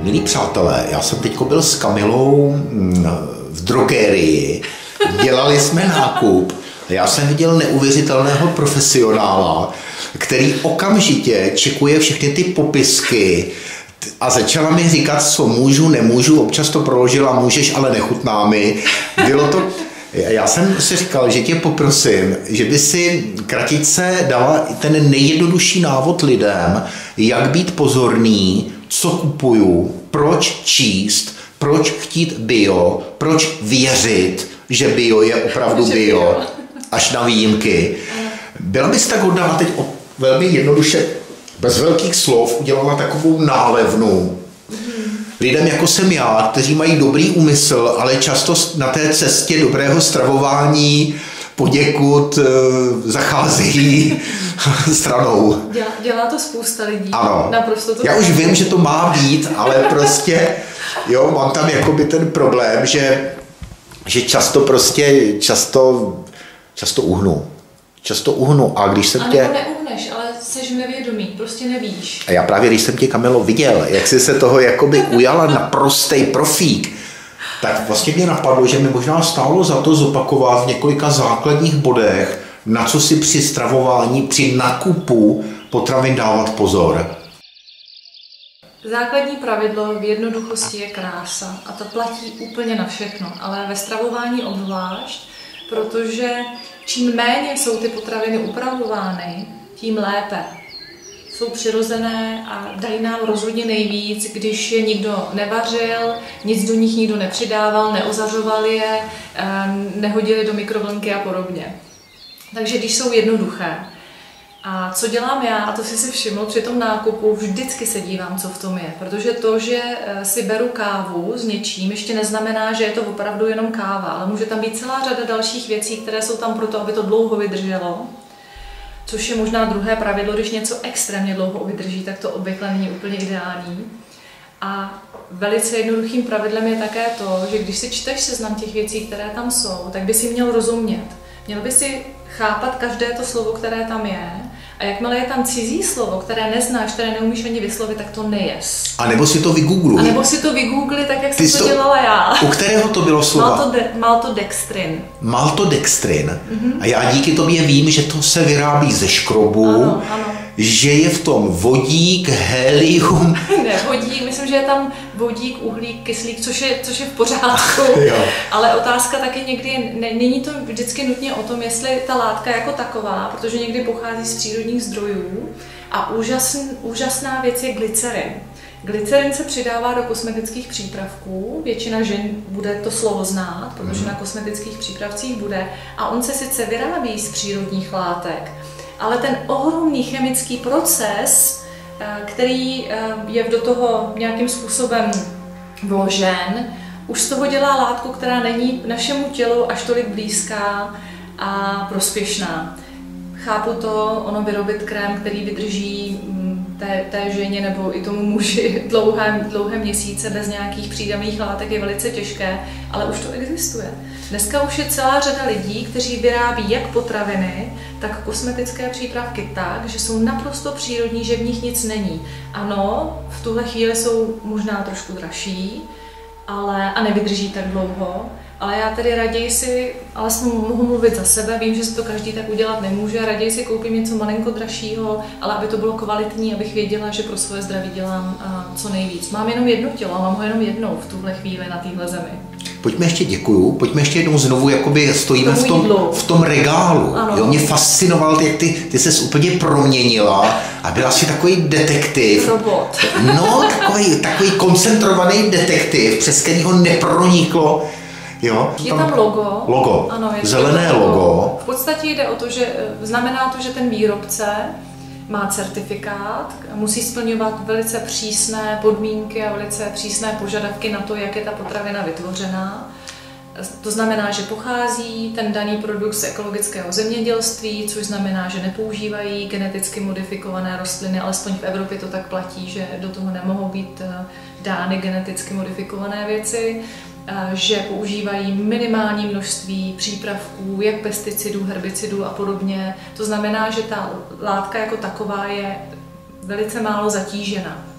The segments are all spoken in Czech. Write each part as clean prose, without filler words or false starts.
Milí přátelé, já jsem teď byl s Kamilou v drogerii, dělali jsme nákup a já jsem viděl neuvěřitelného profesionála, který okamžitě čekuje všechny ty popisky a začala mi říkat, co můžu, nemůžu, občas to proložila, můžeš, ale nechutná mi. Bylo to... Já jsem si říkal, že tě poprosím, že by si kratičce dala ten nejjednodušší návod lidem, jak být pozorný, co kupuju, proč číst, proč chtít bio, proč věřit, že bio je opravdu bio, až na výjimky. Byla bys tak hodná teď velmi jednoduše, bez velkých slov, udělala takovou nálevnu lidem, jako jsem já, kteří mají dobrý úmysl, ale často na té cestě dobrého stravování poněkud zacházejí stranou. Dělá to spousta lidí. Ano. Naprosto to. Já už vím, že to má být, ale prostě, jo, mám tam jakoby ten problém, že často uhnu. A když jsem tě... Nebo neuhneš, ale seš nevědomý, prostě nevíš. A já právě, když jsem tě, Kamilo, viděl, jak jsi se toho jakoby ujala na prostej profík, tak vlastně mě napadlo, že mi možná stálo za to zopakovat v několika základních bodech, na co si při stravování, při nákupu potravin dávat pozor. Základní pravidlo v jednoduchosti je krása a to platí úplně na všechno, ale ve stravování obzvlášť, protože čím méně jsou ty potraviny upravovány, tím lépe. Jsou přirozené a dají nám rozhodně nejvíc, když je nikdo nevařil, nic do nich nikdo nepřidával, neozařoval je, nehodili do mikrovlnky a podobně. Takže když jsou jednoduché. A co dělám já, a to si všiml při tom nákupu, vždycky se dívám, co v tom je. Protože to, že si beru kávu s něčím, ještě neznamená, že je to opravdu jenom káva, ale může tam být celá řada dalších věcí, které jsou tam proto, aby to dlouho vydrželo. Což je možná druhé pravidlo, když něco extrémně dlouho vydrží, tak to obvykle není úplně ideální. A velice jednoduchým pravidlem je také to, že když si čteš seznam těch věcí, které tam jsou, tak by si měl rozumět. Měl by si chápat každé to slovo, které tam je. A jakmile je tam cizí slovo, které neznáš, které neumíš ani vyslovit, tak to nejes. A nebo si to vygoogluj. A nebo si to vygoogli, tak jak jsem to dělala já. U kterého to bylo slova? Maltodextrin. Maltodextrin. Mm-hmm. A já díky tobě vím, že to se vyrábí ze škrobu. Ano. Že je v tom vodík, helium. Ne, vodík, myslím, že je tam vodík, uhlík, kyslík, což je v pořádku. Ale otázka taky někdy, není to vždycky nutně o tom, jestli ta látka jako taková, protože někdy pochází z přírodních zdrojů. A úžasná věc je glycerin. Glycerin se přidává do kosmetických přípravků, většina žen bude to slovo znát, protože na kosmetických přípravcích bude. A on se sice vyrábí z přírodních látek, ale ten ohromný chemický proces, který je do toho nějakým způsobem vložen, už z toho dělá látku, která není našemu tělu až tolik blízká a prospěšná. Chápu to, ono vyrobit krém, který vydrží té ženě nebo i tomu muži dlouhé měsíce bez nějakých přídavných látek je velice těžké, ale už to existuje. Dneska už je celá řada lidí, kteří vyrábí jak potraviny, tak kosmetické přípravky tak, že jsou naprosto přírodní, že v nich nic není. Ano, v tuhle chvíli jsou možná trošku dražší, a nevydrží tak dlouho, ale já tedy raději si, alespoň mohu mluvit za sebe, vím, že se to každý tak udělat nemůže, raději si koupím něco malinko dražšího, ale aby to bylo kvalitní, abych věděla, že pro svoje zdraví dělám co nejvíc. Mám jenom jedno tělo, mám ho jenom jednou v tuhle chvíli na téhle zemi. Pojďme ještě jednou znovu, jakoby stojíme v tom regálu. Jo, mě fascinoval, jak ty ses úplně proměnila a byla si takový detektiv. Robot. No, takový koncentrovaný detektiv, přes kterýho neproniklo. Jo, je tam logo. Logo. Ano, zelené logo. V podstatě jde o to, že znamená to, že ten výrobce má certifikát, musí splňovat velice přísné podmínky a velice přísné požadavky na to, jak je ta potravina vytvořená. To znamená, že pochází ten daný produkt z ekologického zemědělství, což znamená, že nepoužívají geneticky modifikované rostliny, alespoň v Evropě to tak platí, že do toho nemohou být dány geneticky modifikované věci, že používají minimální množství přípravků, jak pesticidů, herbicidů a podobně. To znamená, že ta látka jako taková je velice málo zatížena.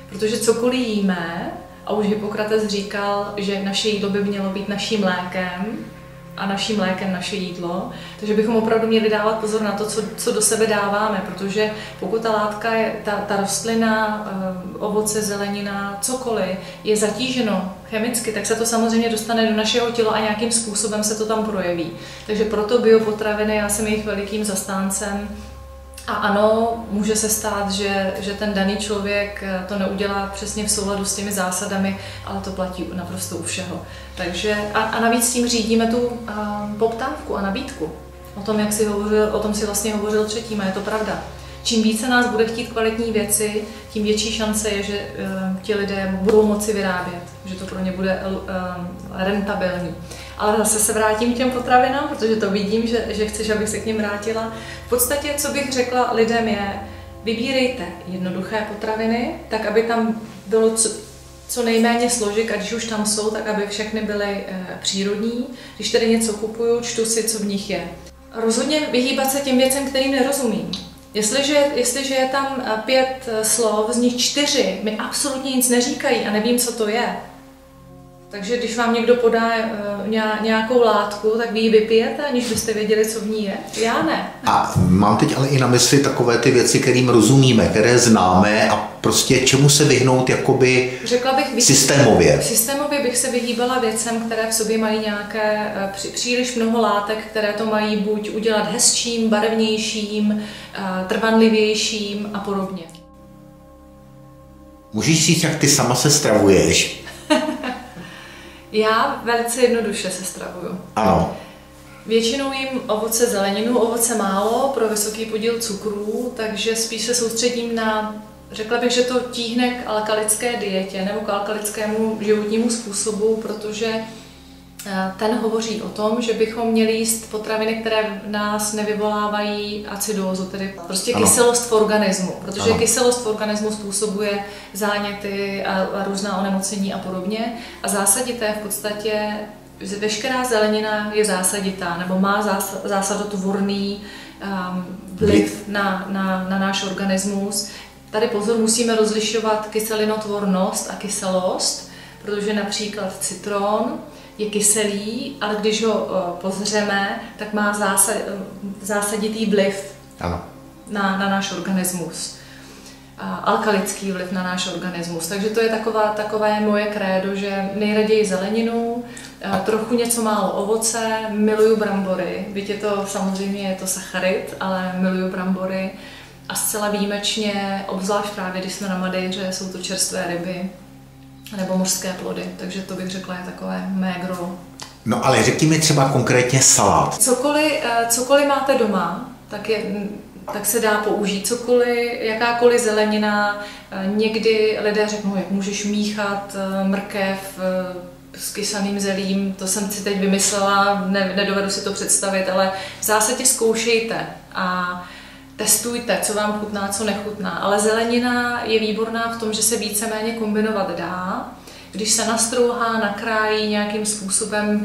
Protože cokoliv jíme, a už Hippokrates říkal, že naše jídlo by mělo být naším lékem a naším lékem naše jídlo, takže bychom opravdu měli dávat pozor na to, co do sebe dáváme, protože pokud ta látka, ta rostlina, ovoce, zelenina, cokoliv je zatíženo chemicky, tak se to samozřejmě dostane do našeho těla a nějakým způsobem se to tam projeví. Takže proto biopotraviny, já jsem jejich velikým zastáncem. A ano, může se stát, že ten daný člověk to neudělá přesně v souladu s těmi zásadami, ale to platí naprosto u všeho. Takže, a navíc tím řídíme tu poptávku a nabídku. O tom si vlastně hovořil předtím a je to pravda. Čím více nás bude chtít kvalitní věci, tím větší šance je, že ti lidé budou moci vyrábět, že to pro ně bude rentabilní. Ale zase se vrátím k těm potravinám, protože to vidím, že chceš, abych se k nim vrátila. V podstatě, co bych řekla lidem je, vybírejte jednoduché potraviny, tak aby tam bylo co nejméně složek, a když už tam jsou, tak aby všechny byly přírodní. Když tedy něco kupuju, čtu si, co v nich je. Rozhodně vyhýbat se těm věcem, kterým nerozumím. Jestliže je tam 5 slov, z nich 4 mi absolutně nic neříkají a nevím, co to je, takže když vám někdo podá nějakou látku, tak vy ji vypijete, aniž byste věděli, co v ní je? Já ne. A mám teď ale i na mysli takové ty věci, kterým rozumíme, které známe a prostě čemu se vyhnout jakoby systémově. Systémově bych se vyhýbala věcem, které v sobě mají nějaké příliš mnoho látek, které to mají buď udělat hezčím, barevnějším, trvanlivějším a podobně. Můžeš říct, jak ty sama se stravuješ? Já velice jednoduše se stravuju. Ano. Většinou jím ovoce, zeleninu, ovoce málo pro vysoký podíl cukrů, takže spíš se soustředím na, řekla bych, že to tíhne k alkalické dietě nebo k alkalickému životnímu způsobu, protože ten hovoří o tom, že bychom měli jíst potraviny, které v nás nevyvolávají acidózu, tedy prostě kyselost v organismu, protože kyselost v organismu způsobuje záněty a různá onemocnění a podobně. A zásadité v podstatě, veškerá zelenina je zásaditá, nebo má zásadotvorný vliv na náš organismus. Tady pozor, musíme rozlišovat kyselinotvornost a kyselost, protože například citron je kyselý, ale když ho pozřeme, tak má zásaditý vliv na náš organismus. Alkalický vliv na náš organismus. Takže to je takové moje krédo, že nejraději zeleninu, trochu něco málo ovoce, miluju brambory, byť samozřejmě je to sacharid, ale miluju brambory a zcela výjimečně, obzvlášť právě když jsme na Madeiře, jsou to čerstvé ryby nebo mořské plody, takže to bych řekla je takové mé gro. No ale řekni mi třeba konkrétně salát. Cokoliv máte doma, tak se dá použít. Jakákoliv zelenina, někdy lidé řeknou, jak můžeš míchat mrkev s kysaným zelím, to jsem si teď vymyslela, nedovedu si to představit, ale v zásadě zkoušejte a testujte, co vám chutná, co nechutná. Ale zelenina je výborná v tom, že se víceméně kombinovat dá. Když se nastrouhá, nakrájí nějakým způsobem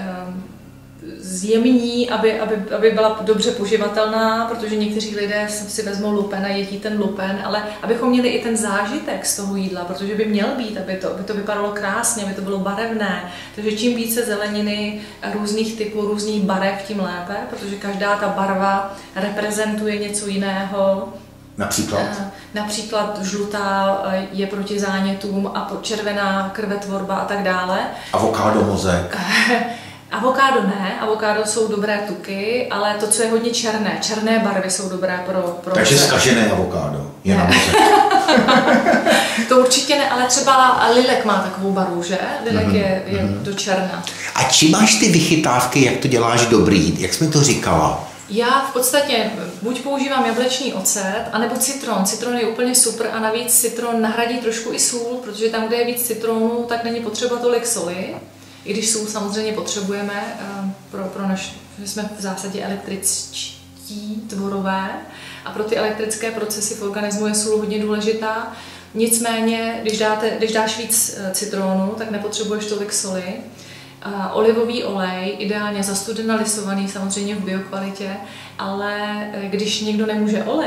zjemní, aby byla dobře poživatelná, protože někteří lidé si vezmou lupen a jedí ten lupen, ale abychom měli i ten zážitek z toho jídla, protože by měl být, aby to vypadalo krásně, aby to bylo barevné. Takže čím více zeleniny různých typů, různých barev, tím lépe, protože každá ta barva reprezentuje něco jiného. Například žlutá je proti zánětům a červená krvetvorba a tak dále. Avokádo mozek. Avokádo ne, avokádo jsou dobré tuky, ale to, co je hodně černé barvy jsou dobré pro Takže zkažené avokádo je na mozek. To určitě ne, ale třeba lilek má takovou barvu, že? Lilek je do černa. A čím máš ty vychytávky, jak to děláš dobrý? Jak jsi mi to říkala? Já v podstatě buď používám jablečný ocet, anebo citron. Citron je úplně super a navíc citron nahradí trošku i sůl, protože tam, kde je víc citronu, tak není potřeba tolik soli. I když sůl samozřejmě potřebujeme, že jsme v zásadě električtí tvorové a pro ty elektrické procesy v organismu je sůl hodně důležitá. Nicméně, když dáš víc citronu, tak nepotřebuješ tolik soli. Olivový olej, ideálně zastudenalisovaný, samozřejmě v biokvalitě, ale když někdo nemůže olej,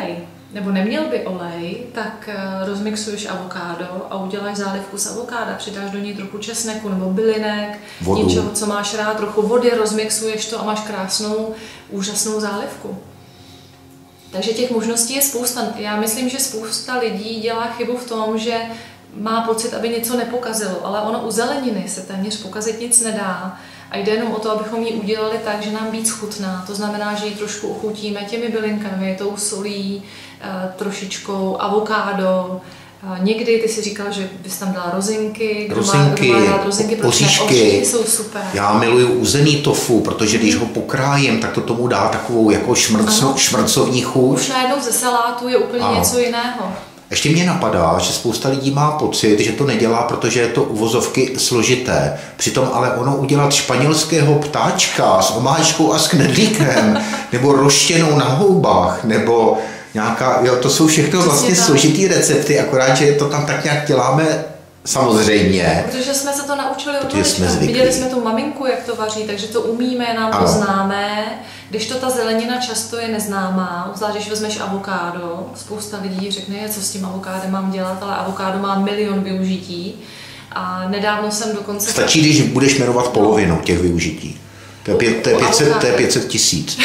nebo neměl by olej, tak rozmixuješ avokádo a uděláš zálivku z avokáda, přidáš do něj trochu česneku nebo bylinek, něčeho, co máš rád, trochu vody, rozmixuješ to a máš krásnou, úžasnou zálivku. Takže těch možností je spousta. Já myslím, že spousta lidí dělá chybu v tom, že má pocit, aby něco nepokazilo, ale ono u zeleniny se téměř pokazit nic nedá. A jde jenom o to, abychom ji udělali tak, že nám víc chutná. To znamená, že ji trošku ochutíme těmi bylinkami, tou solí, trošičkou avokádo. Někdy ty si říkal, že bys tam dala rozinky. Rozinky, oříšky. Jsou super. Já miluju uzený tofu, protože když ho pokrájím, tak to tomu dá takovou jako šmrcovní chuť. Už najednou ze salátu je úplně něco jiného. Ještě mě napadá, že spousta lidí má pocit, že to nedělá, protože je to uvozovky složité. Přitom ale ono udělat španělského ptáčka s omáčkou a s knedlíkem, nebo roštěnou na houbách, nebo nějaká, to jsou všechno vlastně složitý recepty, akorát, že to tam tak nějak děláme samozřejmě. Protože jsme se to naučili od malička. Viděli jsme tu maminku, jak to vaří, takže to umíme, nám to známe. Když to ta zelenina často je neznámá, zvlášť když vezmeš avokádo, spousta lidí řekne, co s tím avokádem mám dělat, ale avokádo má milion využití. A nedávno jsem dokonce... Stačí, když budeš jmenovat polovinu těch využití. To je 500 tisíc.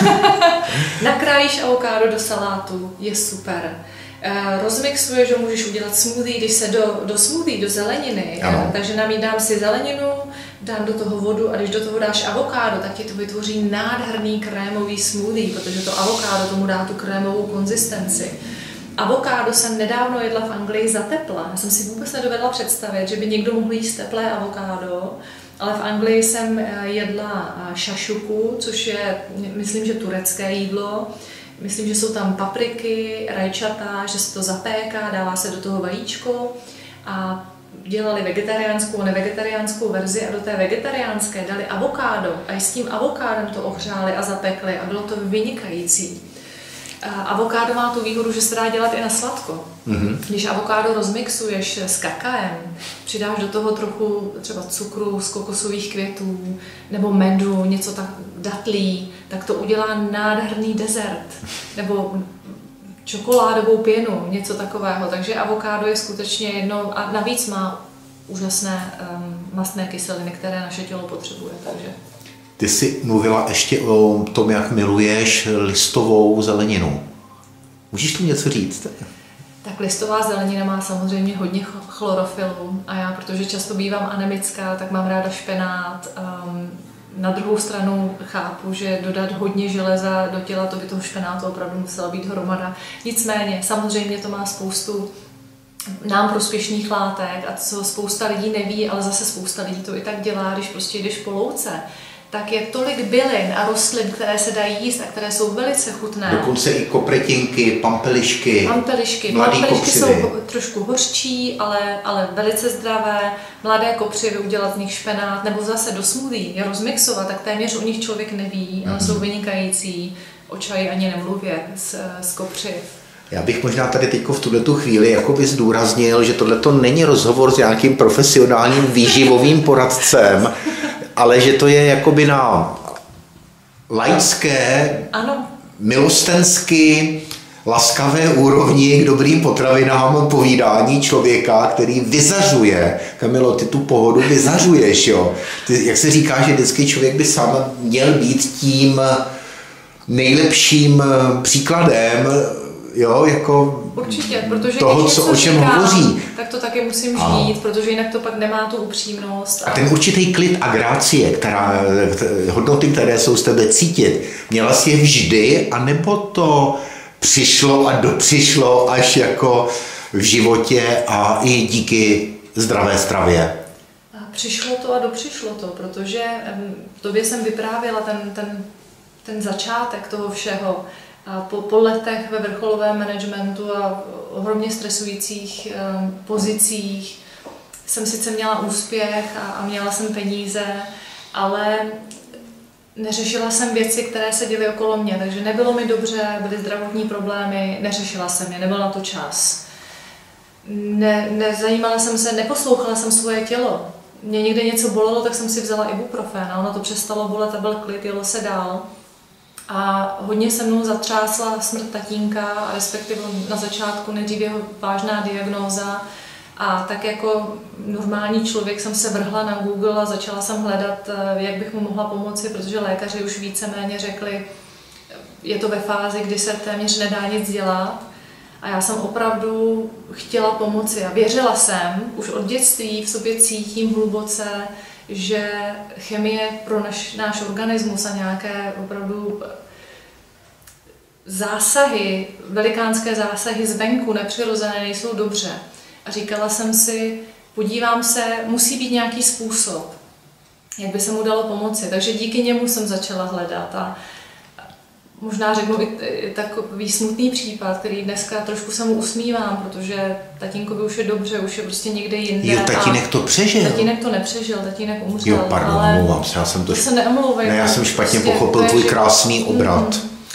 Nakrájíš avokádo do salátu, je super. Rozmixuješ ho, můžeš udělat smoothie, když se do smoothie, do zeleniny, takže dám si zeleninu, dám do toho vodu a když do toho dáš avokádo, tak ti to vytvoří nádherný krémový smoothie, protože to avokádo tomu dá tu krémovou konzistenci. Avokádo jsem nedávno jedla v Anglii za tepla. Já jsem si vůbec nedovedla představit, že by někdo mohl jíst teplé avokádo, ale v Anglii jsem jedla šašuku, což je, myslím, že turecké jídlo. Myslím, že jsou tam papriky, rajčata, že se to zapéká, dává se do toho vajíčko a dělali vegetariánskou a nevegetariánskou verzi a do té vegetariánské dali avokádo a i s tím avokádem to ohřáli a zapekli a bylo to vynikající. Avokádo má tu výhodu, že se dá dělat i na sladko. Když avokádo rozmixuješ s kakaem, přidáš do toho trochu třeba cukru z kokosových květů nebo medu, něco tak datlí, tak to udělá nádherný dezert. Nebo čokoládovou pěnu, něco takového. Takže avokádo je skutečně jedno a navíc má úžasné mastné kyseliny, které naše tělo potřebuje. Takže. Ty jsi mluvila ještě o tom, jak miluješ listovou zeleninu. Můžeš tu něco říct? Tak listová zelenina má samozřejmě hodně chlorofilu a já, protože často bývám anemická, tak mám ráda špenát. Na druhou stranu chápu, že dodat hodně železa do těla, to by toho špenátu opravdu musela být hromada. Nicméně, samozřejmě to má spoustu nám prospěšných látek a co spousta lidí neví, ale zase spousta lidí to i tak dělá, když prostě jdeš po louce, tak je tolik bylin a rostlin, které se dají jíst a které jsou velice chutné. Dokonce i kopretinky, pampelišky. Pampelišky jsou trošku hořčí, ale velice zdravé. Mladé kopřivy, udělat z nich špenát, nebo zase do smoothie je rozmixovat, tak téměř o nich člověk neví, ale jsou vynikající. O čaji ani nemluvě z kopřiv. Já bych možná tady teď v tuhletu chvíli jakoby zdůraznil, že tohleto není rozhovor s nějakým profesionálním výživovým poradcem, ale že to je jakoby na laické, milostensky, laskavé úrovni k dobrým potravinám povídání člověka, který vyzařuje. Kamilo, ty tu pohodu vyzařuješ, jo. Ty, jak se říká, že vždycky člověk by sám měl být tím nejlepším příkladem, jo, jako určitě, protože toho, o čem hovoří. Tak to taky musím žít, protože jinak to pak nemá tu upřímnost. A ten určitý klid a grácie, hodnoty, které jsou z tebe cítit, měla jsi je vždy, anebo to přišlo a dopřišlo až jako v životě a i díky zdravé stravě? Přišlo to a dopřišlo to, protože tobě jsem vyprávěla ten začátek toho všeho. A po letech ve vrcholovém managementu a ohromně stresujících pozicích jsem sice měla úspěch a měla jsem peníze, ale neřešila jsem věci, které se děly okolo mě, takže nebylo mi dobře, byly zdravotní problémy, neřešila jsem je, nebyl na to čas. Nezajímala jsem se, neposlouchala jsem svoje tělo. Mě někde něco bolelo, tak jsem si vzala ibuprofen a ono to přestalo bolet a byl klid, jelo se dál. A hodně se mnou zatřásla smrt tatínka, respektive na začátku nejdřív jeho vážná diagnóza. A tak jako normální člověk jsem se vrhla na Google a začala jsem hledat, jak bych mu mohla pomoci, protože lékaři už víceméně řekli, je to ve fázi, kdy se téměř nedá nic dělat. A já jsem opravdu chtěla pomoci a věřila jsem, už od dětství v sobě cítím hluboce, že chemie pro náš organismus a nějaké opravdu zásahy, velikánské zásahy zvenku, nepřirozené, nejsou dobře. A říkala jsem si, podívám se, musí být nějaký způsob, jak by se mu dalo pomoci. Takže díky němu jsem začala hledat a možná řeknu i takový smutný případ, který dneska trošku se mu usmívám, protože tatínkovi už je dobře, už je prostě někde jinde. Jo, tatínek to přežil. Tatínek to nepřežil, tatínek umřel. Jo, pardon, omlouvám se, já jsem to... se neomlouvej. Ne, já jsem špatně pochopil tvůj krásný obrat.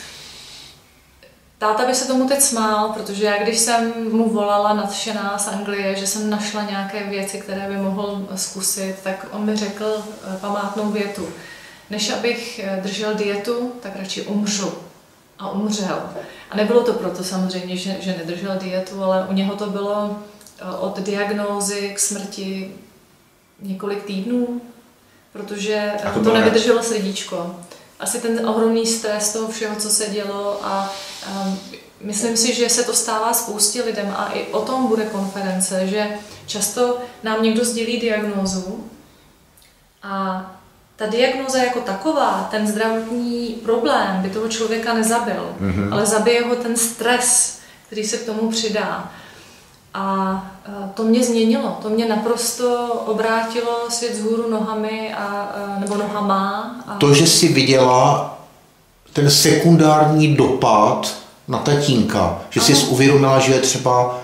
Táta by se tomu teď smál, protože já když jsem mu volala nadšená z Anglie, že jsem našla nějaké věci, které by mohl zkusit, tak on mi řekl památnou větu. Než abych držel dietu, tak radši umřu. A umřel. A nebylo to proto samozřejmě, že nedržel dietu, ale u něho to bylo od diagnózy k smrti několik týdnů, protože to nevydrželo srdíčko. Asi ten ohromný stres toho všeho, co se dělo a myslím si, že se to stává spoustě lidem a i o tom bude konference, že často nám někdo sdělí diagnózu a ta diagnóza jako taková, ten zdravotní problém by toho člověka nezabil, ale zabije ho ten stres, který se k tomu přidá. A to mě změnilo, to mě naprosto obrátilo svět vzhůru nohami, nebo nohama. To, že jsi viděla ten sekundární dopad na tatínka, že jsi uvědomila, že je třeba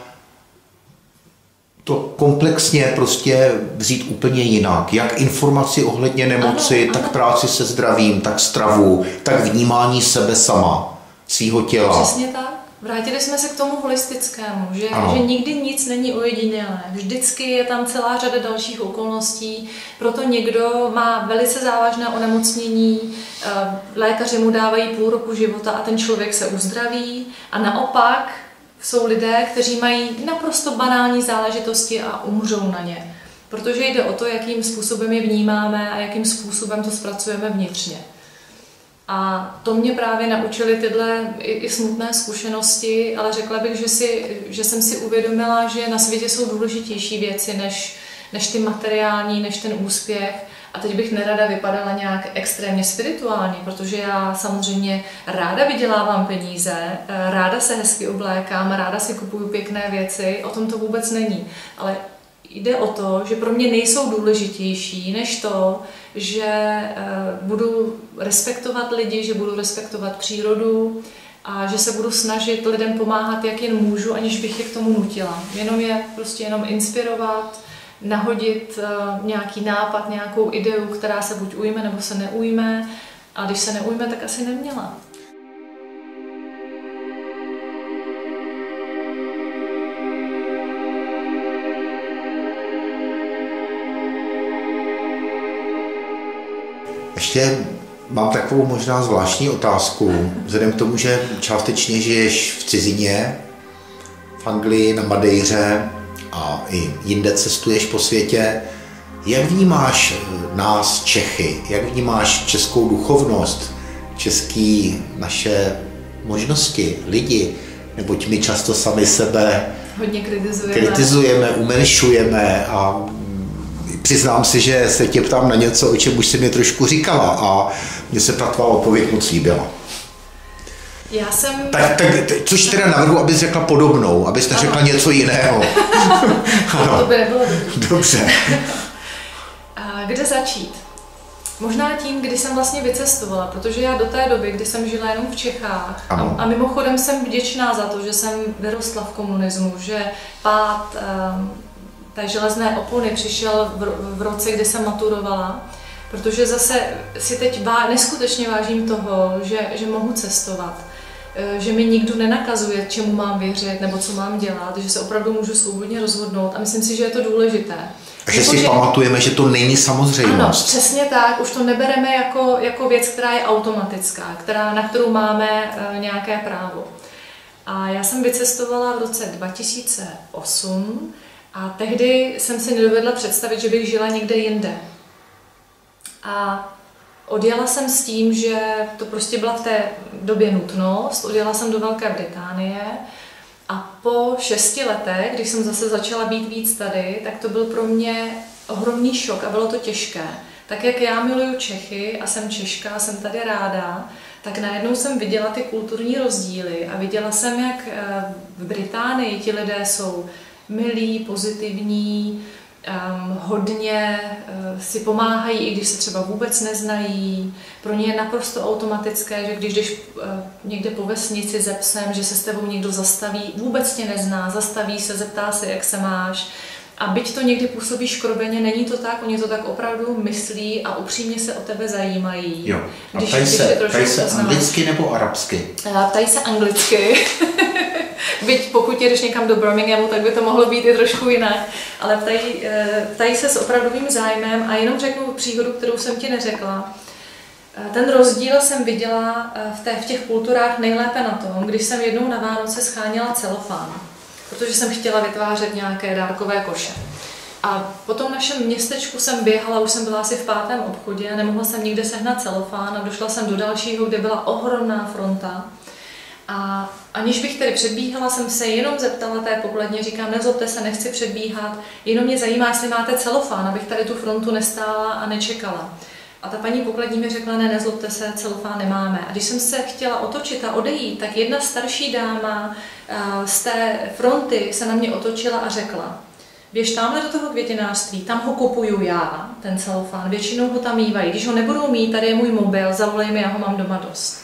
to komplexně prostě vzít úplně jinak. Jak informaci ohledně nemoci, tak práci se zdravím, tak stravu, tak vnímání sebe sama, svýho těla. Přesně tak. Vrátili jsme se k tomu holistickému, že nikdy nic není ojedinělé. Vždycky je tam celá řada dalších okolností, proto někdo má velice závažné onemocnění, lékaři mu dávají půl roku života a ten člověk se uzdraví a naopak jsou lidé, kteří mají naprosto banální záležitosti a umřou na ně. Protože jde o to, jakým způsobem je vnímáme a jakým způsobem to zpracujeme vnitřně. A to mě právě naučily tyhle i smutné zkušenosti, ale řekla bych, že jsem si uvědomila, že na světě jsou důležitější věci než ty materiální, než ten úspěch. A teď bych nerada vypadala nějak extrémně spirituálně, protože já samozřejmě ráda vydělávám peníze, ráda se hezky oblékám, ráda si kupuju pěkné věci, o tom to vůbec není. Ale jde o to, že pro mě nejsou důležitější než to, že budu respektovat lidi, že budu respektovat přírodu a že se budu snažit lidem pomáhat, jak jen můžu, aniž bych je k tomu nutila. Jenom inspirovat, nahodit nějaký nápad, nějakou ideu, která se buď ujme, nebo se neujme. A když se neujme, tak asi neměla. Ještě mám takovou možná zvláštní otázku, vzhledem k tomu, že částečně žiješ v cizině, v Anglii, na Madeiře a i jinde cestuješ po světě. Jak vnímáš nás, Čechy? Jak vnímáš českou duchovnost, český naše možnosti, lidi? Neboť my často sami sebe hodně kritizujeme, umenšujeme a přiznám si, že se tě ptám na něco, o čem už jsi mě trošku říkala a mně se ta tvá odpověď moc líbila. Já jsem... Tak, což teda navrhu, abys řekla podobnou, abys neřekla něco jiného. To by nebylo dobře. Kde začít? Možná tím, kdy jsem vlastně vycestovala, protože já do té doby, kdy jsem žila jenom v Čechách a mimochodem jsem vděčná za to, že jsem vyrostla v komunismu, že pád té železné opony přišel v roce, kdy jsem maturovala, protože zase si teď neskutečně vážím toho, že mohu cestovat. že mi nikdo nenakazuje, čemu mám věřit nebo co mám dělat, že se opravdu můžu svobodně rozhodnout a myslím si, že je to důležité. A že si pamatujeme, že to není samozřejmost. Ano, přesně tak. Už to nebereme jako věc, která je automatická, na kterou máme nějaké právo. A já jsem vycestovala v roce 2008 a tehdy jsem si nedovedla představit, že bych žila někde jinde. A odjela jsem s tím, že to prostě byla v té době nutnost. Odjela jsem do Velké Británie a po 6 letech, když jsem zase začala být víc tady, tak to byl pro mě ohromný šok a bylo to těžké. Tak jak já miluju Čechy a jsem Češka, jsem tady ráda, tak najednou jsem viděla ty kulturní rozdíly a viděla jsem, jak v Británii ti lidé jsou milí, pozitivní, hodně si pomáhají, i když se třeba vůbec neznají. Pro ně je naprosto automatické, že když jdeš někde po vesnici ze psem, že se s tebou někdo zastaví, vůbec tě nezná, zastaví se, zeptá se, jak se máš. A byť to někdy působí škrobeně, není to tak, oni to tak opravdu myslí a upřímně se o tebe zajímají. Jo. A ptají se anglicky nebo arabsky? Ptají se anglicky. Byť pokud jedeš někam do Birminghamu, tak by to mohlo být i trošku jinak. Ale ptají se s opravdovým zájmem a jenom řeknu příhodu, kterou jsem ti neřekla. Ten rozdíl jsem viděla v těch kulturách nejlépe na tom, když jsem jednou na Vánoce scháněla celofán, protože jsem chtěla vytvářet nějaké dárkové koše. A po tom našem městečku jsem běhala, už jsem byla asi v 5. obchodě a nemohla jsem nikde sehnat celofán a došla jsem do dalšího, kde byla ohromná fronta. A aniž bych tedy předbíhala, jsem se jenom zeptala té pokladně, říkám, nezlobte se, nechci předbíhat, jenom mě zajímá, jestli máte celofán, abych tady tu frontu nestála a nečekala. A ta paní pokladní mi řekla, ne, nezlobte se, celofán nemáme. A když jsem se chtěla otočit a odejít, tak jedna starší dáma z té fronty se na mě otočila a řekla, běž tamhle do toho květinářství, tam ho kupuju já, ten celofán, většinou ho tam mívají. Když ho nebudou mít, tady je můj mobil, zavolej mi, já ho mám doma dost.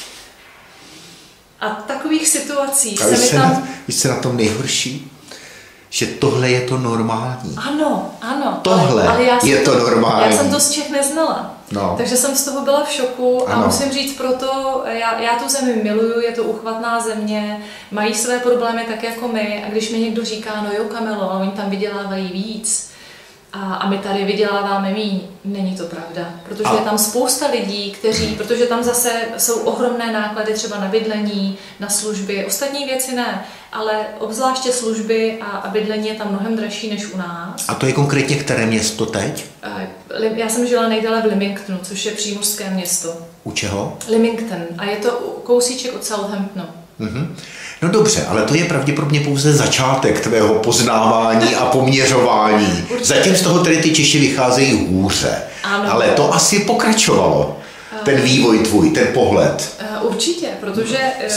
A takových situací se mi tam... Víš, co na tom nejhorší? Že tohle je to normální. Ano. Tohle ale je to normální. Já jsem to z Čech neznala. No. Takže jsem z toho byla v šoku a musím říct proto, já tu zemi miluju, je to uchvatná země, mají své problémy tak jako my a když mi někdo říká, no jo Kamilo, ale oni tam vydělávají víc a my tady vyděláváme míň, není to pravda, protože je tam spousta lidí, protože tam zase jsou ohromné náklady třeba na bydlení, na služby, ostatní věci ne, ale obzvláště služby a bydlení je tam mnohem dražší než u nás. A to je konkrétně které město teď? Já jsem žila nejdéle v Lymingtonu, což je přímořské město. U čeho? Lymington a je to kousíček od Southamptonu. Mhm. No dobře, ale to je pravděpodobně pouze začátek tvého poznávání a poměřování. Zatím z toho tedy ty Češi vycházejí hůře. Ano. Ale to asi pokračovalo, ten vývoj tvůj, ten pohled. Určitě, protože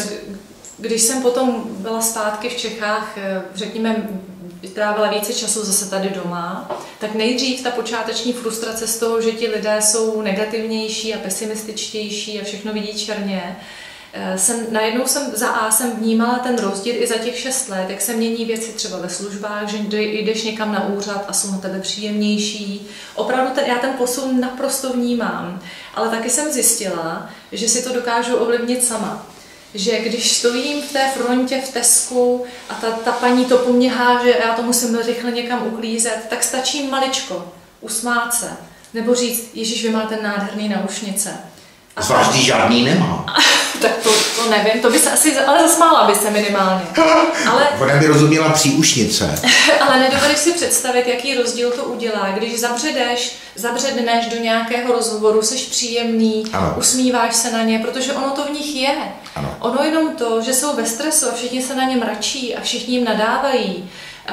když jsem potom byla zpátky v Čechách, řekněme, trávila více času zase tady doma, tak nejdřív ta počáteční frustrace z toho, že ti lidé jsou negativnější a pesimističtější a všechno vidí černě, najednou jsem vnímala ten rozdíl i za těch 6 let, jak se mění věci třeba ve službách, že jdeš někam na úřad a jsou na tebe příjemnější. Opravdu já ten posun naprosto vnímám, ale taky jsem zjistila, že si to dokážu ovlivnit sama. Že když stojím v té frontě v Tesku a ta paní to po mně háže a já to musím rychle někam uklízet, tak stačí maličko usmát se nebo říct, Ježíš, vy máte nádherný náušnice. Zvlášť, když žádný nemá. Tak to nevím, to by se asi, ale zasmála by se minimálně. Ona by rozuměla příušnice. Ale nedovedeš si představit, jaký rozdíl to udělá, když zabředneš do nějakého rozhovoru, jsi příjemný, usmíváš se na ně, protože ono to v nich je. Ano. Ono jenom to, že jsou ve stresu a všichni se na ně mračí a všichni jim nadávají.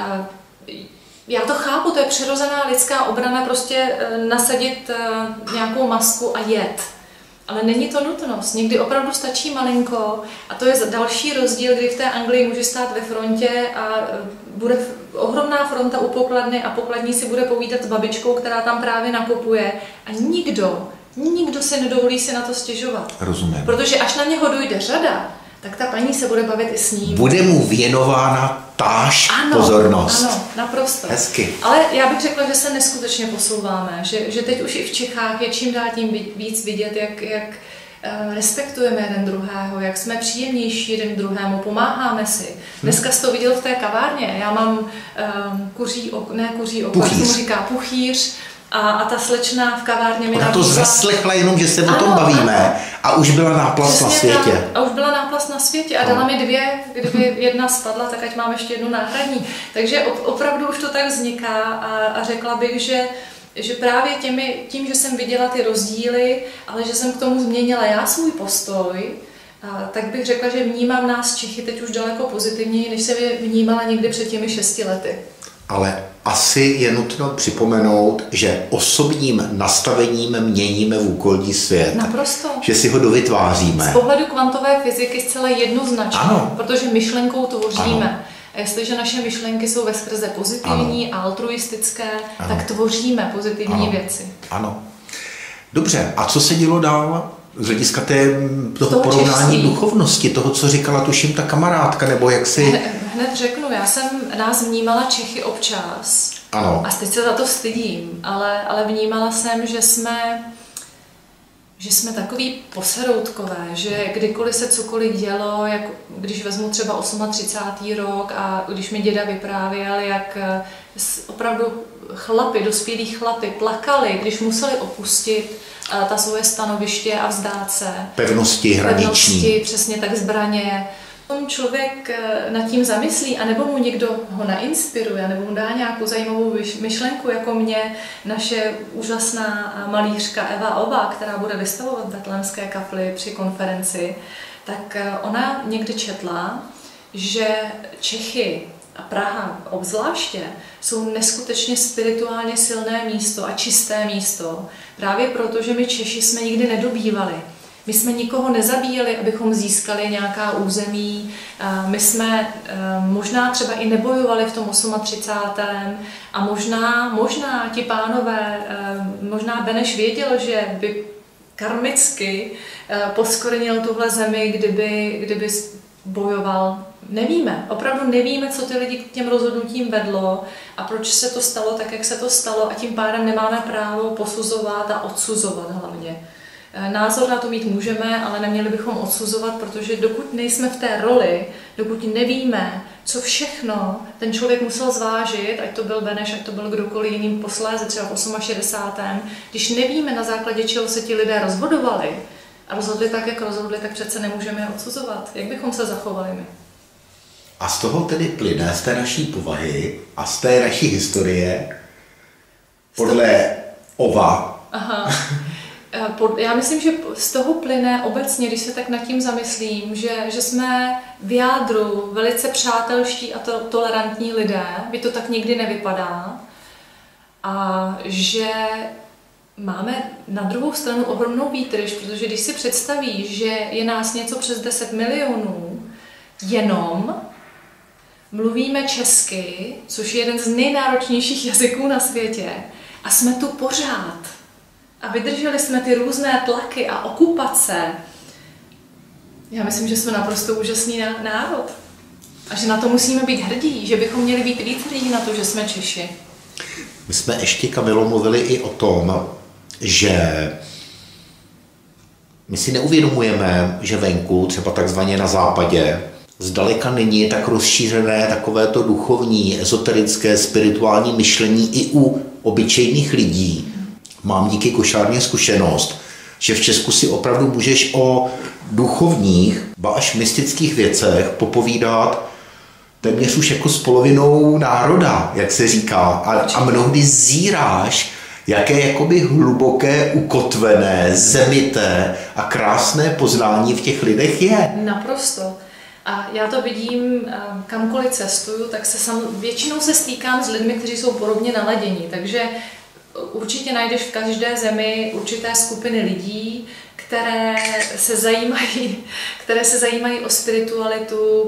Já to chápu, to je přirozená lidská obrana, prostě nasadit nějakou masku a jet. Ale není to nutnost. Někdy opravdu stačí malinko a to je další rozdíl, kdy v té Anglii může stát ve frontě a bude ohromná fronta u pokladny a pokladní si bude povídat s babičkou, která tam právě nakupuje a nikdo si nedovolí si na to stěžovat. Rozumím. Protože až na něho dojde řada, tak ta paní se bude bavit i s ním. Bude mu věnována táž pozornost. Ano, naprosto. Hezky. Ale já bych řekla, že se neskutečně posouváme, že teď už i v Čechách je čím dál tím víc vidět, jak respektujeme jeden druhého, jak jsme příjemnější jeden druhému, pomáháme si. Dneska jsi to viděl v té kavárně, já mám kuří oko, jak se mu říká, puchýř, a ta slečna v kavárně mi nabízela... Ona to zaslechla jenom, že se o tom bavíme a už byla náplast na světě. A už byla náplast na světě a dala mi 2, kdyby jedna spadla, tak ať mám ještě jednu náhradní. Takže opravdu už to tak vzniká a řekla bych, že právě tím, že jsem viděla ty rozdíly, ale že jsem k tomu změnila já svůj postoj, tak bych řekla, že vnímám nás Čechy teď už daleko pozitivněji, než jsem je vnímala někdy před těmi 6 lety. Ale asi je nutno připomenout, že osobním nastavením měníme úkolní svět. Naprosto. Že si ho dovytváříme. Z pohledu kvantové fyziky zcela jednoznačně, protože myšlenkou tvoříme. Ano. A jestliže naše myšlenky jsou veskrze pozitivní a altruistické, tak tvoříme pozitivní věci. Ano. Dobře, a co se dělo dál? Z hlediska toho porovnání duchovnosti, toho, co říkala tuším ta kamarádka, nebo jak si... Hned řeknu, já jsem nás vnímala Čechy občas. Ano. A teď se za to stydím, ale vnímala jsem, že jsme takový poseroutkové, že kdykoliv se cokoliv dělo, jak když vezmu třeba 38. rok a když mi děda vyprávěl, jak opravdu dospělí chlapi plakali, když museli opustit ta svoje stanoviště a vzdát se. Pevnosti hraniční. Přesně tak, zbraně. Člověk nad tím zamyslí, anebo mu někdo ho nainspiruje, nebo mu dá nějakou zajímavou myšlenku, jako mě naše úžasná malířka Eva Oba, která bude vystavovat v Betlémské kapli při konferenci, tak ona někdy četla, že Čechy a Praha obzvláště jsou neskutečně spirituálně silné místo a čisté místo, právě proto, že my Češi jsme nikdy nedobývali. My jsme nikoho nezabíjeli, abychom získali nějaká území. My jsme možná třeba i nebojovali v tom 38. A možná ti pánové, možná Beneš věděl, že by karmicky poskornil tuhle zemi, kdyby bojoval. Nevíme, opravdu nevíme, co ty lidi k těm rozhodnutím vedlo a proč se to stalo tak, jak se to stalo a tím pádem nemáme právo posuzovat a odsuzovat hlavně. Názor na to mít můžeme, ale neměli bychom odsuzovat, protože dokud nejsme v té roli, dokud nevíme, co všechno ten člověk musel zvážit, ať to byl Beneš, ať to byl kdokoliv jiný posléze, třeba v 68. Když nevíme, na základě čeho se ti lidé rozhodovali a rozhodli tak, jak rozhodli, tak přece nemůžeme je odsuzovat. Jak bychom se zachovali my? A z toho tedy plyne, z té naší povahy a z té naší historie, podle Ova. Aha. Já myslím, že z toho plyne obecně, když se tak nad tím zamyslím, že jsme v jádru velice přátelští a tolerantní lidé, by to tak nikdy nevypadá, a že máme na druhou stranu ohromnou výtryž, protože když si představíš, že je nás něco přes 10 milionů, jenom mluvíme česky, což je jeden z nejnáročnějších jazyků na světě, a jsme tu pořád. A vydrželi jsme ty různé tlaky a okupace. Já myslím, že jsme naprosto úžasný národ. A že na to musíme být hrdí, že bychom měli být víc hrdí na to, že jsme Češi. My jsme ještě, Kamilo, mluvili i o tom, že my si neuvědomujeme, že venku, třeba takzvaně na západě, zdaleka není tak rozšířené takovéto duchovní, ezoterické, spirituální myšlení i u obyčejných lidí. Mám díky košárně zkušenost, že v Česku si opravdu můžeš o duchovních, ba až mystických věcech popovídat téměř už jako s polovinou národa, jak se říká. A mnohdy zíráš, jaké jakoby hluboké, ukotvené, zemité a krásné poznání v těch lidech je. Naprosto. A já to vidím, kamkoliv cestuju, tak většinou se stýkám s lidmi, kteří jsou podobně naladění. Takže určitě najdeš v každé zemi určité skupiny lidí, které se zajímají o spiritualitu,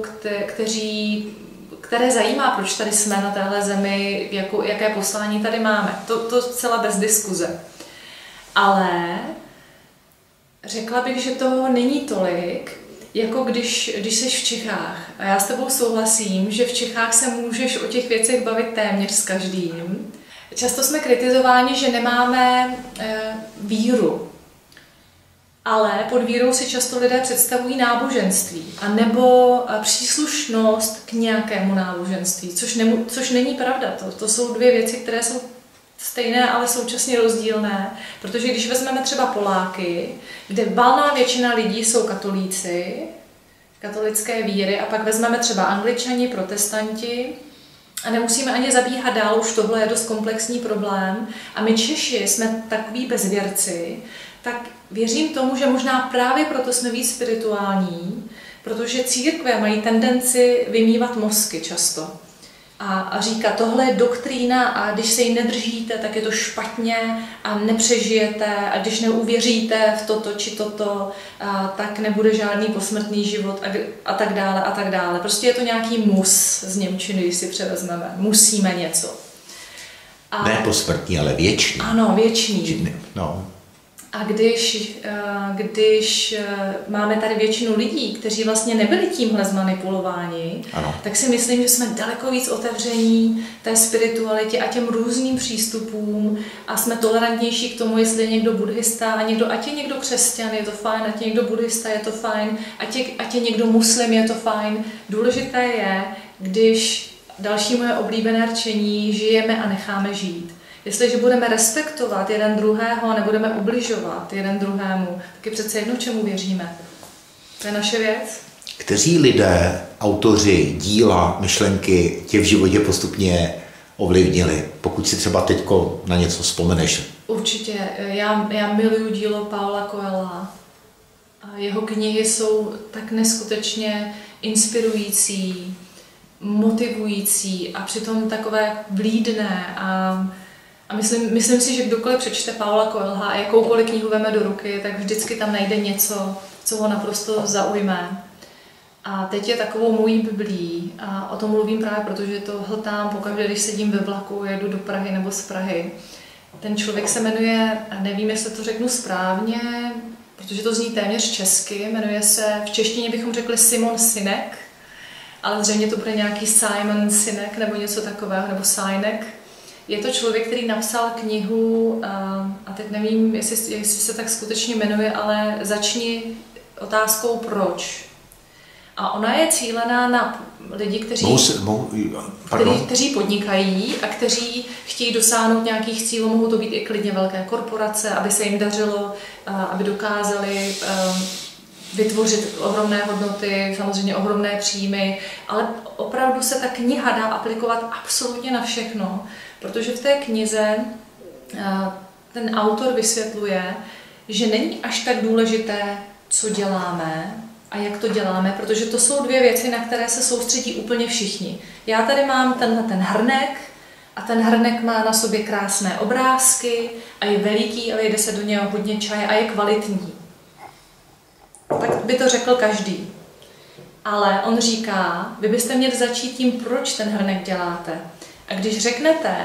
které zajímá, proč tady jsme na téhle zemi, jaké poslání tady máme. To zcela bez diskuze. Ale řekla bych, že toho není tolik, jako když jsi v Čechách. A já s tebou souhlasím, že v Čechách se můžeš o těch věcech bavit téměř s každým. Často jsme kritizováni, že nemáme víru. Ale pod vírou si často lidé představují náboženství a nebo příslušnost k nějakému náboženství, což není pravda. To jsou dvě věci, které jsou stejné, ale současně rozdílné, protože když vezmeme třeba Poláky, kde valná většina lidí jsou katolíci, katolické víry, a pak vezmeme třeba Angličani, protestanti, a nemusíme ani zabíhat dál, už tohle je dost komplexní problém, a my Češi jsme takový bezvěrci, tak věřím tomu, že možná právě proto jsme víc spirituální, protože církve mají tendenci vymývat mozky často. A říká, tohle je doktrína a když se jí nedržíte, tak je to špatně a nepřežijete a když neuvěříte v toto či toto, tak nebude žádný posmrtný život a tak dále a tak dále. Prostě je to nějaký mus z němčiny, když si převezmeme. Musíme něco. Ne posmrtný, ale věčný. Ano, věčný. No. A když máme tady většinu lidí, kteří vlastně nebyli tímhle zmanipulováni, ano, tak si myslím, že jsme daleko víc otevření té spiritualitě a těm různým přístupům a jsme tolerantnější k tomu, jestli je někdo buddhista a ať je někdo křesťan, je to fajn, ať je někdo buddhista, je to fajn, ať je někdo muslim, je to fajn. Důležité je, když další moje oblíbené rčení, žijeme a necháme žít. Jestliže budeme respektovat jeden druhého a nebudeme ubližovat jeden druhému, tak je přece jedno, čemu věříme. To je naše věc. Kteří lidé, autoři, díla, myšlenky tě v životě postupně ovlivnili? Pokud si třeba teďko na něco vzpomeneš. Určitě. Já miluju dílo Paula Coelha. Jeho knihy jsou tak neskutečně inspirující, motivující a přitom takové vlídné a myslím si, že kdokoliv přečte Paula Coelha a jakoukoliv knihu veme do ruky, tak vždycky tam najde něco, co ho naprosto zaujme. A teď je takovou mojí biblí a o tom mluvím právě proto, že to hltám pokaždé, když sedím ve vlaku, jedu do Prahy nebo z Prahy. Ten člověk se jmenuje, nevím, jestli to řeknu správně, protože to zní téměř česky, jmenuje se, v češtině bychom řekli Simon Sinek, ale zřejmě to bude nějaký Simon Sinek nebo něco takového, nebo Sinek. Je to člověk, který napsal knihu, a teď nevím, jestli se tak skutečně jmenuje, ale začni otázkou proč. A ona je cílená na lidi, kteří podnikají a kteří chtějí dosáhnout nějakých cílů. Mohou to být i klidně velké korporace, aby se jim dařilo, aby dokázali vytvořit ohromné hodnoty, samozřejmě ohromné příjmy, ale opravdu se ta kniha dá aplikovat absolutně na všechno, protože v té knize ten autor vysvětluje, že není až tak důležité, co děláme a jak to děláme, protože to jsou dvě věci, na které se soustředí úplně všichni. Já tady mám ten hrnek a ten hrnek má na sobě krásné obrázky a je veliký a jde se do něho hodně čaje a je kvalitní. Tak by to řekl každý. Ale on říká, vy byste měli začít tím, proč ten hrnek děláte. A když řeknete,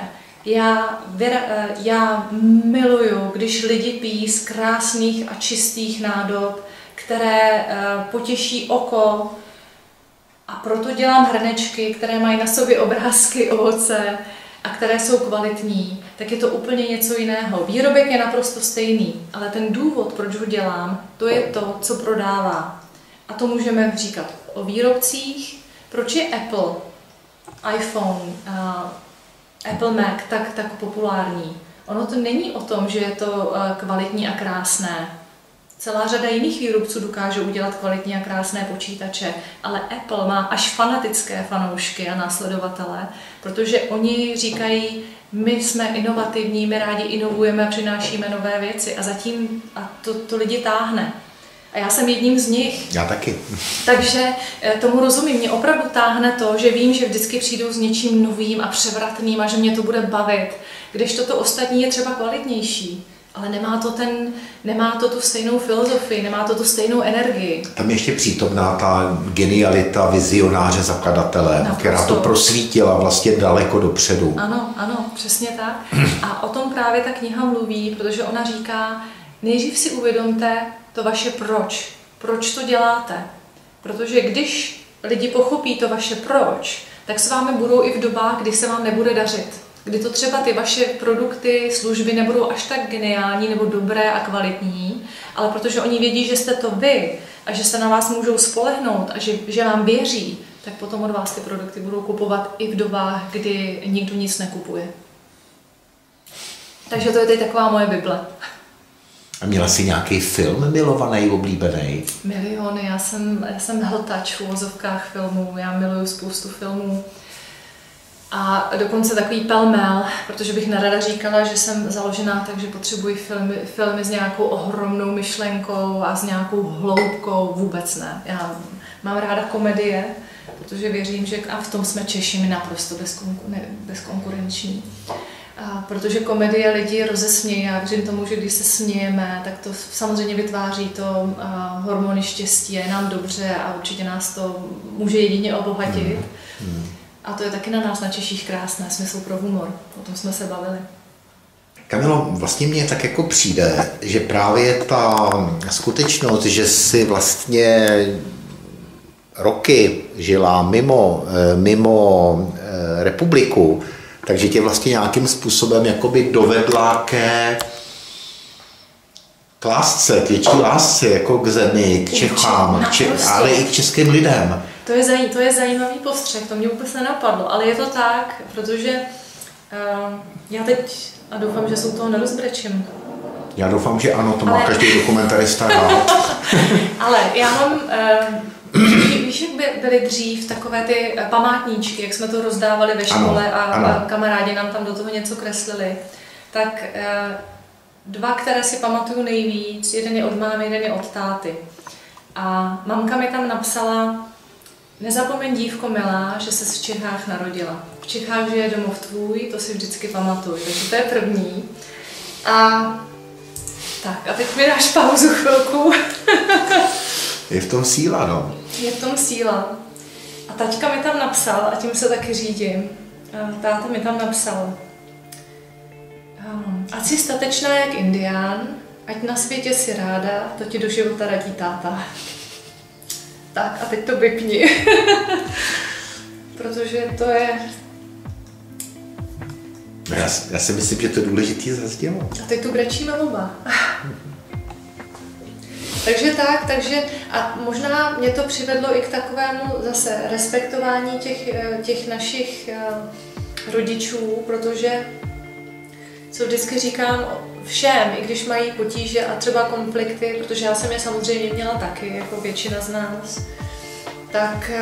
já miluju, když lidi pijí z krásných a čistých nádob, které potěší oko, a proto dělám hrnečky, které mají na sobě obrázky ovoce a které jsou kvalitní, tak je to úplně něco jiného. Výrobek je naprosto stejný, ale ten důvod, proč ho dělám, to je to, co prodává. A to můžeme říkat o výrobcích. Proč je Apple, iPhone, Apple Mac tak populární? Ono to není o tom, že je to kvalitní a krásné. Celá řada jiných výrobců dokáže udělat kvalitní a krásné počítače, ale Apple má až fanatické fanoušky a následovatele, protože oni říkají, my jsme inovativní, my rádi inovujeme, přinášíme nové věci a zatím to lidi táhne. A já jsem jedním z nich. Já taky. Takže tomu rozumím. Mě opravdu táhne to, že vím, že vždycky přijdou s něčím novým a převratným a že mě to bude bavit, kdežto to ostatní je třeba kvalitnější. Ale nemá to tu stejnou filozofii, nemá to tu stejnou energii. Tam je ještě přítomná ta genialita vizionáře zakladatele, která to prosvítila vlastně daleko dopředu. Ano, přesně tak. A o tom právě ta kniha mluví, protože ona říká, nejdřív si uvědomte to vaše proč. Proč to děláte? Protože když lidi pochopí to vaše proč, tak s vámi budou i v dobách, kdy se vám nebude dařit. kdy to třeba ty vaše produkty, služby nebudou až tak geniální nebo dobré a kvalitní, ale protože oni vědí, že jste to vy a že se na vás můžou spolehnout a že vám věří, tak potom od vás ty produkty budou kupovat i v dobách, kdy nikdo nic nekupuje. Takže to je teď taková moje Bible. A měla jsi nějaký film milovaný, oblíbený? Miliony, já jsem hltač v uvozovkách filmů, já miluju spoustu filmů. A dokonce takový pelmel, protože bych nerada říkala, že jsem založená tak, že potřebuji filmy s nějakou ohromnou myšlenkou a s nějakou hloubkou, vůbec ne. Já mám ráda komedie, protože věřím, že a v tom jsme Češi my naprosto bezkonkurenční. Protože komedie lidi rozesmějí. Já věřím tomu, že když se smějeme, tak to samozřejmě vytváří to hormony štěstí, je nám dobře a určitě nás to může jedině obohatit. A to je taky na nás, na Češích, krásné, smysl pro humor. O tom jsme se bavili. Kamilo, vlastně mně tak jako přijde, že právě ta skutečnost, že si vlastně roky žila mimo republiku, takže tě vlastně nějakým způsobem jakoby dovedla k lásce, k větší lásce, jako k zemi, k Čechám, ale i k českým lidem. To je zajímavý postřeh, to mě vůbec nenapadlo, ale je to tak, protože já teď, a doufám, že se u toho nerozbrečím. Já doufám, že ano, to má každý dokumentarista rád. Ale já mám, víš, jak byly dřív takové ty památníčky, jak jsme to rozdávali ve škole a kamarádi nám tam do toho něco kreslili, tak dva, které si pamatuju nejvíc, jeden je od mámy, jeden je od táty. A mamka mi tam napsala: nezapomeň, dívko milá, že ses v Čechách narodila. V Čechách žije domov tvůj, to si vždycky pamatuj. Takže to je první. A teď mi dáš pauzu chvilku. Je v tom síla, no. Je v tom síla. A taťka mi tam napsal, a tím se taky řídím. Táta mi tam napsal: ať jsi statečná jak indián, ať na světě si ráda, to ti do života radí táta. Tak a teď to vypni. Protože to je... Já si myslím, že to je důležitý zazdělo. A teď tu brečíme oba. takže a možná mě to přivedlo i k takovému zase respektování těch našich rodičů, protože co vždycky říkám všem, i když mají potíže a třeba konflikty, protože já jsem je samozřejmě měla taky, jako většina z nás, tak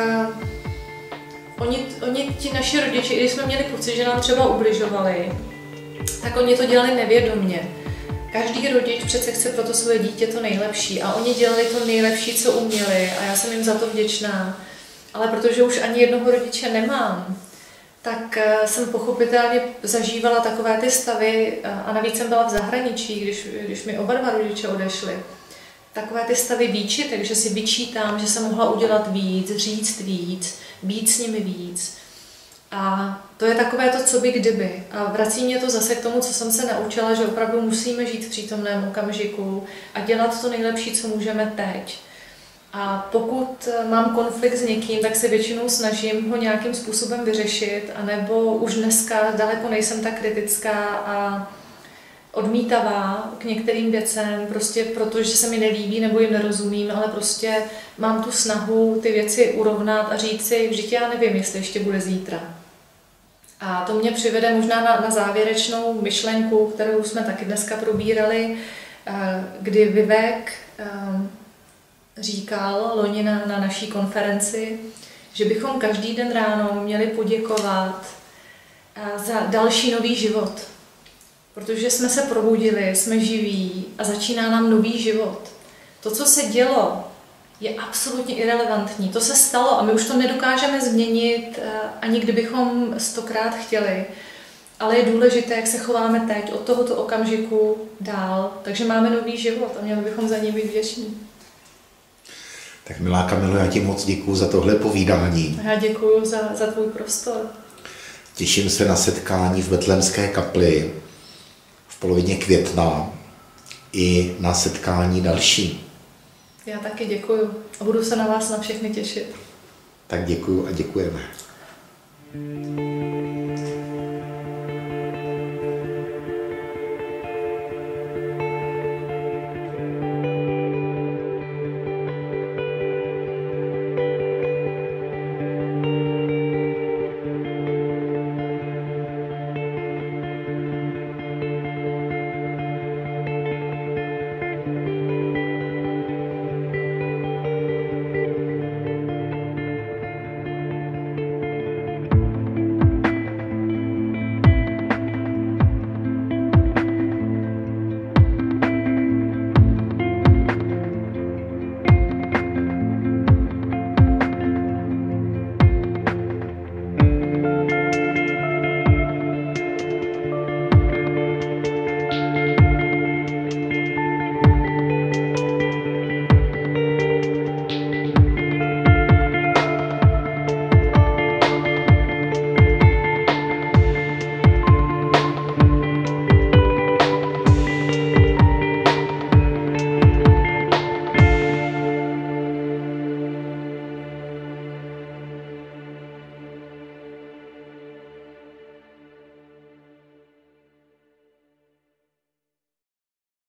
oni ti naši rodiče, i když jsme měli pocit, že nám třeba ubližovali, tak oni to dělali nevědomně. Každý rodič přece chce pro to svoje dítě to nejlepší a oni dělali to nejlepší, co uměli a já jsem jim za to vděčná. Ale protože už ani jednoho rodiče nemám, tak jsem pochopitelně zažívala takové ty stavy a navíc jsem byla v zahraničí, když mi oba dva rodiče odešli. Takové ty stavy výčitek, že si vyčítám, že jsem mohla udělat víc, říct víc, být s nimi víc. A to je takové to, co by kdyby. A vrací mě to zase k tomu, co jsem se naučila, že opravdu musíme žít v přítomném okamžiku a dělat to nejlepší, co můžeme teď. A pokud mám konflikt s někým, tak se většinou snažím ho nějakým způsobem vyřešit, anebo už dneska daleko nejsem tak kritická a odmítavá k některým věcem, prostě protože se mi nelíbí nebo jim nerozumím, ale prostě mám tu snahu ty věci urovnat a říct si, vždyť já nevím, jestli ještě bude zítra. A to mě přivede možná na závěrečnou myšlenku, kterou jsme taky dneska probírali, kdy Vivek říkal loni na naší konferenci, že bychom každý den ráno měli poděkovat za další nový život. Protože jsme se probudili, jsme živí a začíná nám nový život. To, co se dělo, je absolutně irelevantní. To se stalo a my už to nedokážeme změnit, ani kdybychom 100krát chtěli. Ale je důležité, jak se chováme teď, od tohoto okamžiku dál. Takže máme nový život a měli bychom za něj být vděční. Tak milá Kamilo, já ti moc děkuju za tohle povídání. Já děkuju za tvůj prostor. Těším se na setkání v Betlémské kapli v polovině května i na setkání další. Já taky děkuju a budu se na vás na všechny těšit. Tak děkuju a děkujeme.